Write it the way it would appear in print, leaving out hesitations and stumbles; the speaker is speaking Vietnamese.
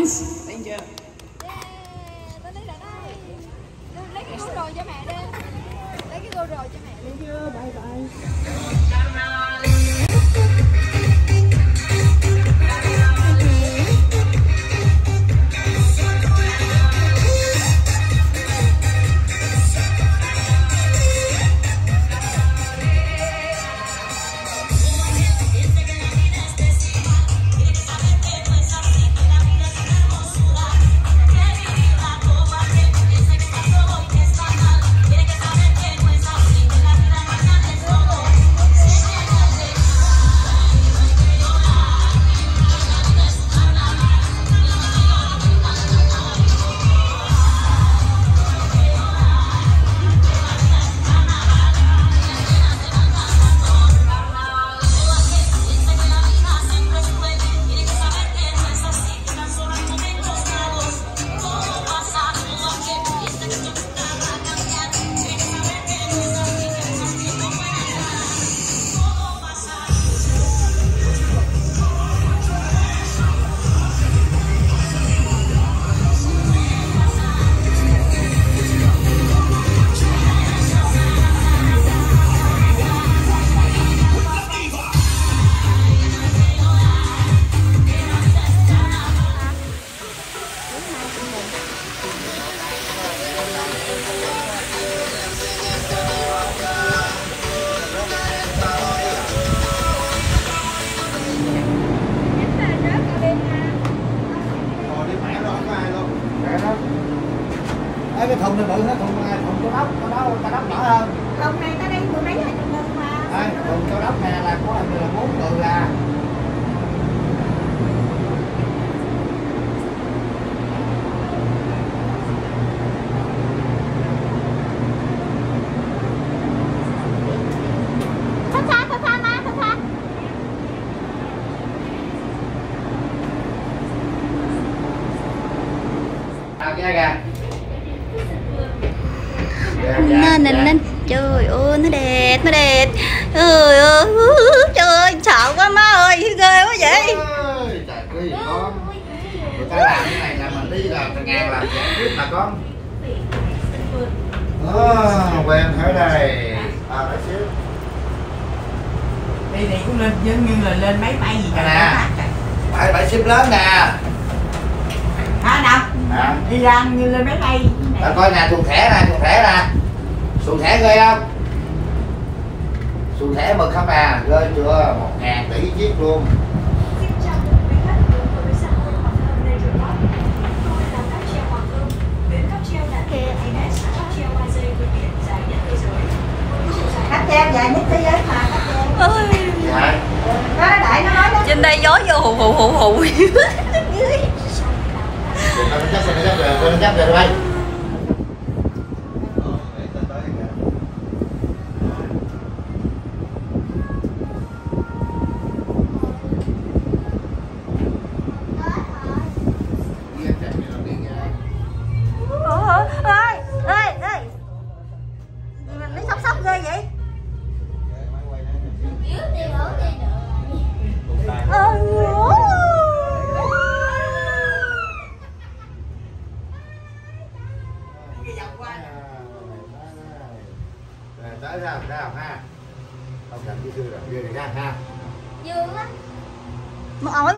Prince. Thấy chưa? Tao lấy lại đây. Lấy cái gô rồi cho mẹ đi. Lấy cái gô rồi cho mẹ đi. Thấy chưa? Bye bye. Cái thùng này bự hết, thùng này, thùng cao đốc nhỏ hơn. Thùng này tao đem 10 mấy 20 nghìn mà. Đây, thùng cao đốc này là có 4 người à. Thật xa má, thật xa. Kia kìa. Nên trời ơi nó đẹp trời ơi sợ quá má ơi ghê quá vậy. Trời ơi con, người ta làm cái này là mình đi là ngàn làm giải quyết mà con. Quen ở đây nói xíu Đi này cũng lên giống như là lên máy bay gì cả. Bãi ship lớn nè. Đâu? Đi ra như lên máy bay. Coi nè, xuồng thẻ nè, xuồng thẻ ghê không? Xuồng thẻ mực không à, ghê chưa? 1.000 tỷ chiếc luôn. Cáp treo dài nhất thế giới mà, cáp treo. Dạ. Nó đại nó nói đó. Trên đây gió vô hù. Nó chấp về đây. Ơi mình lấy sóc ghê vậy. Tới ra ha. Không cần cái dư rồi, dư này ra ha. Dương á. Một ổi